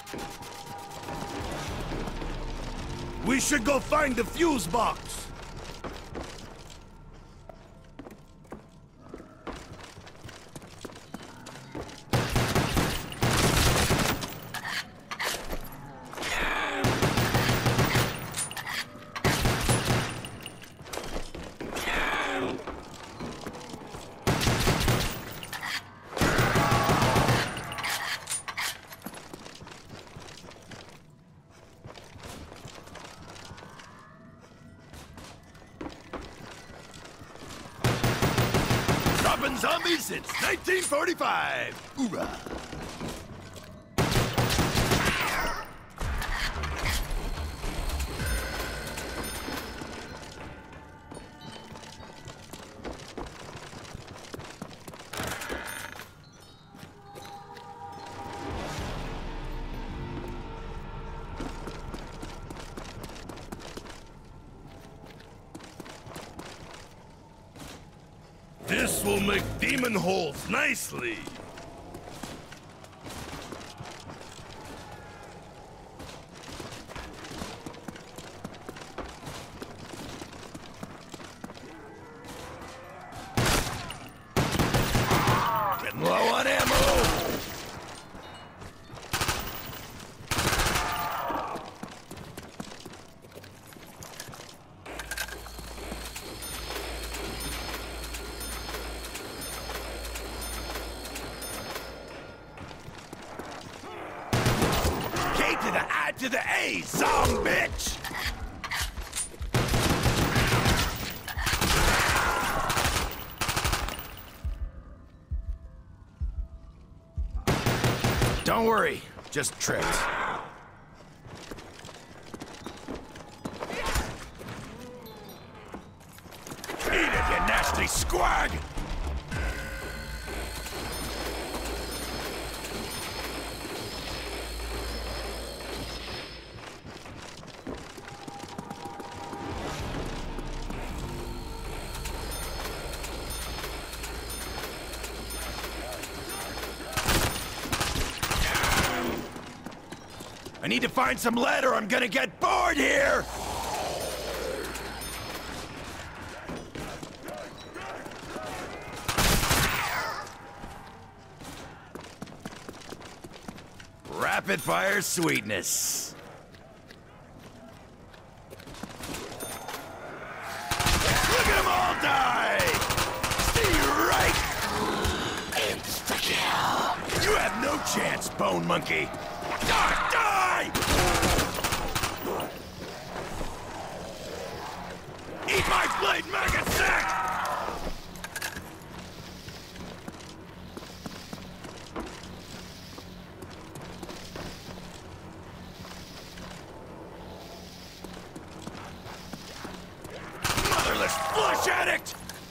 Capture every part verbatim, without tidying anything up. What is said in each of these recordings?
We should go find the fuse box. Zombies since nineteen forty-five. Hoorah! This will make demon holes nicely. Getting low on ammo. To the I to the A, some bitch! Don't worry, just tripped. Eat it, you nasty squag! I need to find some lead or I'm gonna get bored here! Rapid fire sweetness. Look at them all die! See right! Insta-kill! You have no chance, Bone Monkey! Die! Die! Eat my blade, maggot sack! Motherless flesh addict!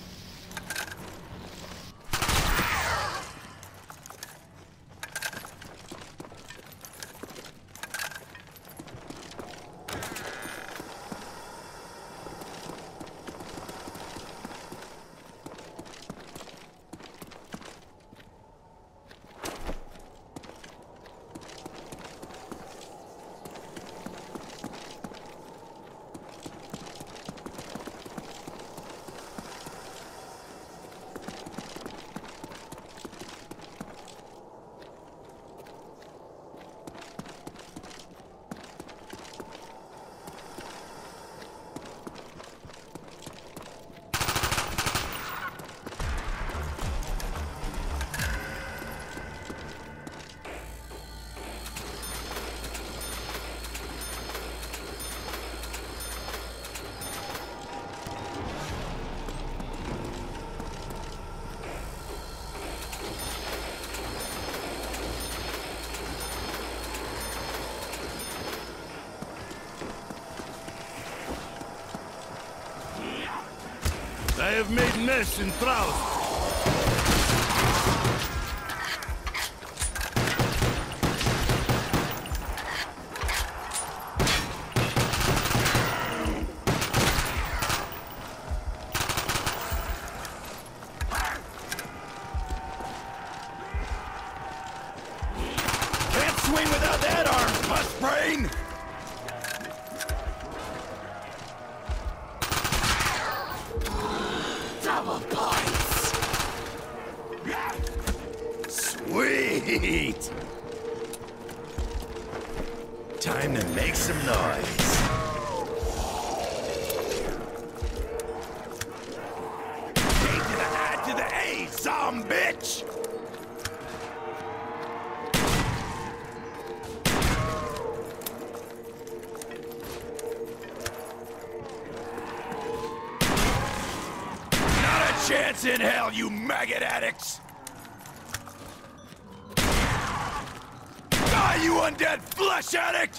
I have made mess in Troust. Can't swing without that arm! left brain! Double points! Sweet! Time to make some noise. A to the I to the A, some bitch! Chance in hell, you maggot addicts! Die, you undead flesh addict!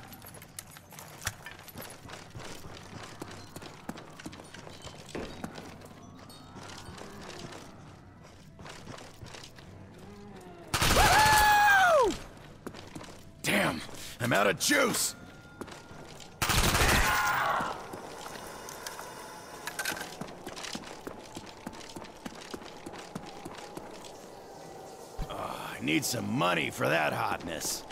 Woo! Damn, I'm out of juice! I need some money for that hotness.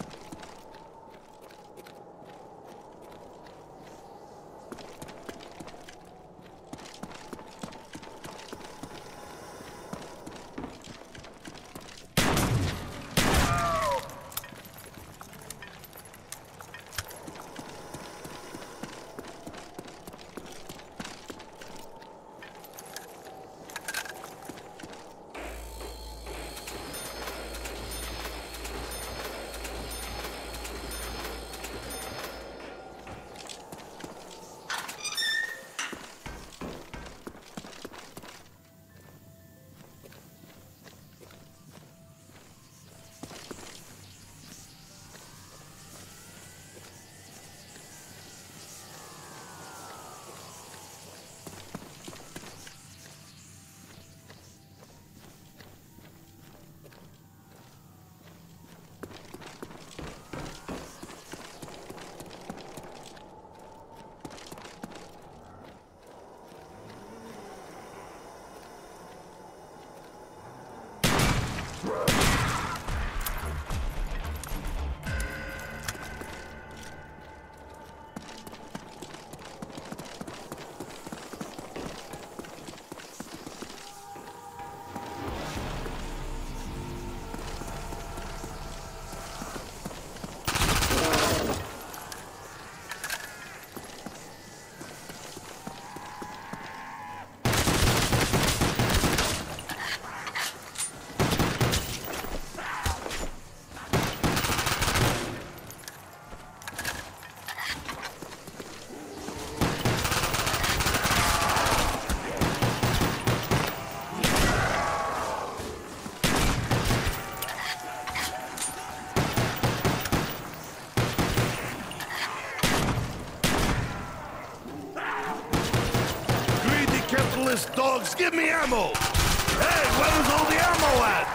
Dogs, give me ammo! Hey, where was all the ammo at?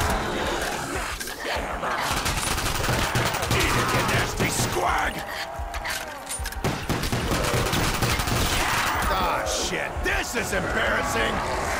Eat it, you nasty squag! Ah, shit, this is embarrassing!